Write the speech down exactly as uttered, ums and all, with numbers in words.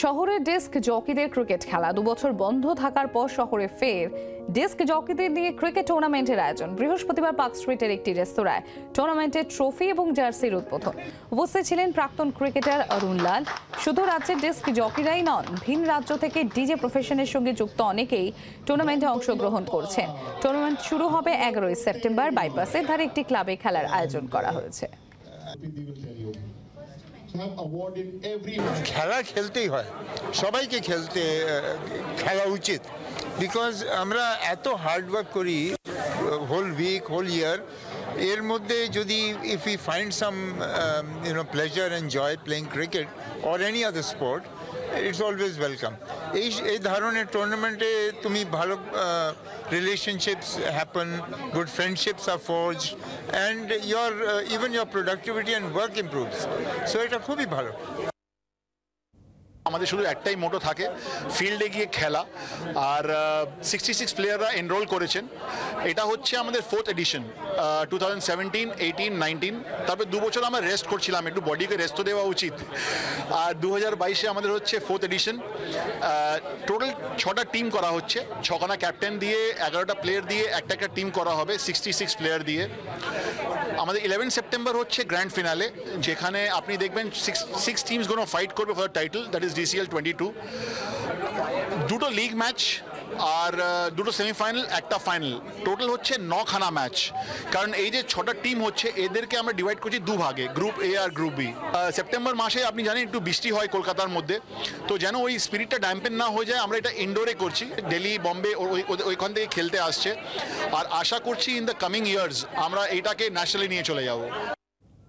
শহরের desk জকিদের cricket খেলা দুবছর বন্ধ থাকার পর শহরে ফের ডেস্ক জকিদের নিয়ে ক্রিকেট টুর্নামেন্টের আয়োজন। বৃহস্পতিবার পার্ক স্ট্রিটের একটি রেস্তোরাঁয় টুর্নামেন্টের ট্রফি এবং জার্সির উদ্বোধন। উপস্থিত ছিলেন প্রাক্তন ক্রিকেটার অরুণ লাল। শুধু রাজ্যের ডেস্ক জকিরাই নন, ভিন রাজ্য থেকে ডিজে প্রফেশনের সঙ্গে যুক্ত অনেকেই টুর্নামেন্টে অংশগ্রহণ করছেন। টুর্নামেন্ট শুরু হবে এগারোই সেপ্টেম্বর। বাইপাসের ধারে একটি ক্লাবে খেলার আয়োজন করা হয়েছে। খেলা খেলতেই হয়, সবাইকে খেলতে খেলা উচিত, বিকজ আমরা এত হার্ড ওয়ার্ক করি হোল উইক হোল ইয়ার, এর মধ্যে যদি if you find some you know pleasure and joy playing cricket or any other sport, it's always welcome. এই এই ধরনের টুর্নামেন্টে তুমি ভালো relationships happen, good friendships are forge, and your even your productivity and work improves. So এটা খুবই ভালো। আমাদের শুধু একটাই মোটো থাকে, ফিল্ডে গিয়ে খেলা। আর সিক্সটি সিক্স প্লেয়াররা এনরোল করেছেন। এটা হচ্ছে আমাদের fourth edition, two thousand seventeen eighteen nineteen. তারপরে দু বছর আমরা রেস্ট করছিলাম, একটু বডিকে রেস্ট তো দেওয়া উচিত। আর দু হাজার বাইশে আমাদের হচ্ছে ফোর্থ এডিশন। টোটাল ছটা টিম করা হচ্ছে, ছখানা ক্যাপ্টেন দিয়ে এগারোটা প্লেয়ার দিয়ে একটা একটা টিম করা হবে, সিক্সটি সিক্স প্লেয়ার দিয়ে। আমাদের ইলেভেন সেপ্টেম্বর হচ্ছে গ্র্যান্ড ফিনালে, যেখানে আপনি দেখবেন সিক্স সিক্স টিমস কোনো ফাইট করবে for title, that is DCL twenty two. দুটো লিগ ম্যাচ আর দুটো সেমিফাইনাল, একটা ফাইনাল, টোটাল হচ্ছে নখানা ম্যাচ। কারণ এই যে ছটা টিম হচ্ছে, এদেরকে আমরা ডিভাইড করছি দু ভাগে, গ্রুপ এ আর গ্রুপ বি। সেপ্টেম্বর মাসে আপনি জানেন একটু বৃষ্টি হয় কলকাতার মধ্যে, তো যেন ওই স্পিরিটটা ড্যাম্পেন না হয়ে যায়, আমরা এটা ইনডোরে করছি। দিল্লি, বম্বে ওইখান থেকে খেলতে আসছে, আর আশা করছি ইন দ্য কামিং ইয়ার্স আমরা এইটাকে ন্যাশনালি নিয়ে চলে যাব।